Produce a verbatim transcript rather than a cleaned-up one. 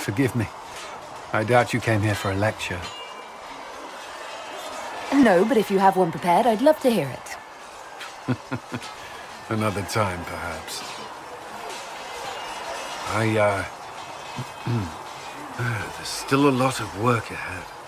Forgive me. I doubt you came here for a lecture. No, but if you have one prepared, I'd love to hear it. Another time, perhaps. I, uh... there's still a lot of work ahead.